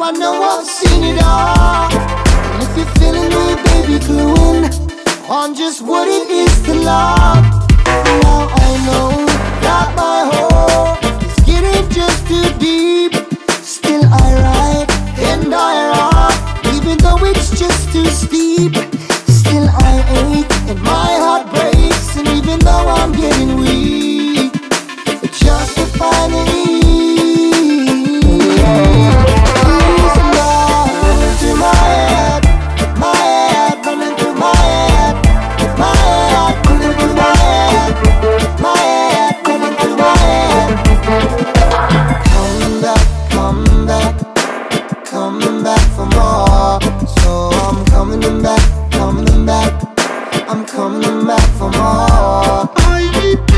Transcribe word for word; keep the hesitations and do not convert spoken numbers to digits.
I know I've seen it all. And if you're feeling me, baby, clue in on just what it is to love. Now I know that my heart is getting just too deep. Still I ride and I rock, even though it's just too steep. Still I ache and my heart breaks, and even though I'm getting weak, just to finally please love running through my head, my head running through my head, my head running through my head, my head running through my head. Come back, come back, coming back for more. So I'm coming back, coming back, I'm coming back for more. I need